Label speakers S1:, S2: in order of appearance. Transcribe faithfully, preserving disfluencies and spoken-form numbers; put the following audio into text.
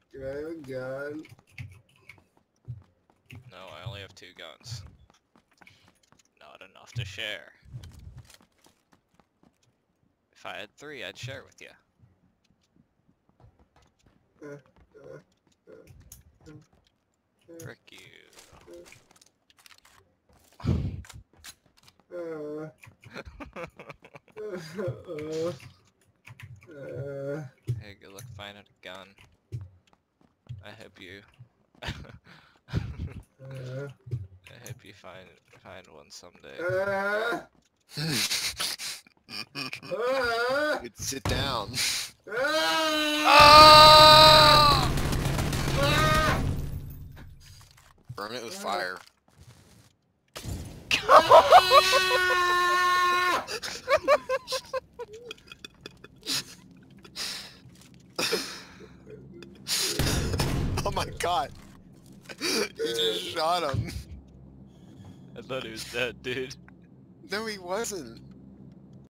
S1: Do I have a gun?
S2: No, I only have two guns. Not enough to share. If I had three, I'd share with you.
S1: Uh, uh, uh, uh,
S2: Frick you.
S1: uh, uh, uh, uh,
S2: Hey, good luck finding a gun. I hope you.
S1: uh,
S2: I hope you find find one someday.
S1: uh, uh,
S3: Dude, sit down.
S1: ah! Ah!
S3: Burn it with fire. Oh my god. You just shot him.
S2: I thought he was dead, dude.
S3: No, he wasn't.